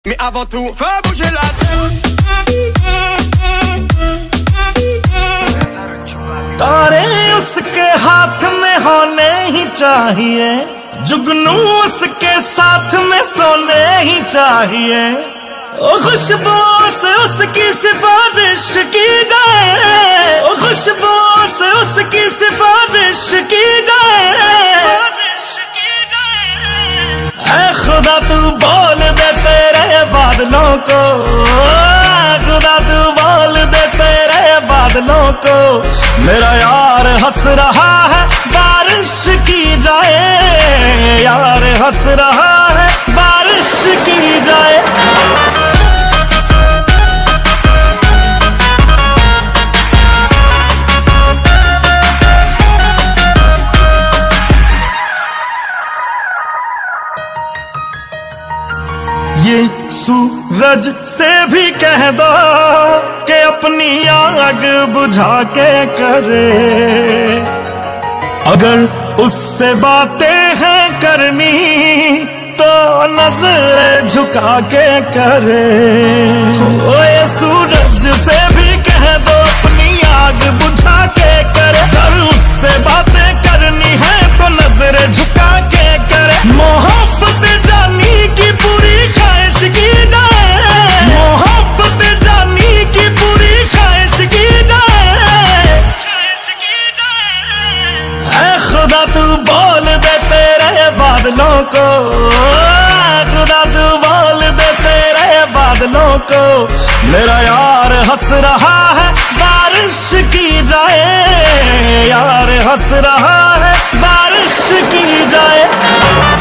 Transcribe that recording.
Mais avant tout, fais bouger la tête. तारे उसके हाथ में होने ही चाहिए, जुगनू उसके साथ में सोने ही चाहिए। ओ खुशबू से उसकी सिफारिश की जाए, ओ खुशबू से उसकी सिफारिश की जाए। ऐ खुदा तू बोल दे तेरे बादलों को, खुदा तू बोल दे तेरे बादलों को, मेरा यार हंस रहा है बारिश की जाए, यार हंस रहा है बारिश की जाए। ये सूरज से भी कह दो कि अपनी आग बुझा के करे, अगर उससे बातें हैं करनी तो नजर झुका के करे। ओ ये सूरज से भी कह दो अपनी आग बुझा के करे, अगर उससे बातें करनी है तो नजर झुका के करे। मोहब्बत जानी की पूरी ख्वाहिश की जाए, मोहब्बत जानी की पूरी ख्वाहिश की जाए, ख्वाहिश की जाए। ऐ खुदा तू बोल दे तेरे बादलों को, खुदा तू बोल दे तेरे बादलों को, मेरा यार हंस रहा है बारिश की जाए, यार हंस रहा है बारिश की जाए।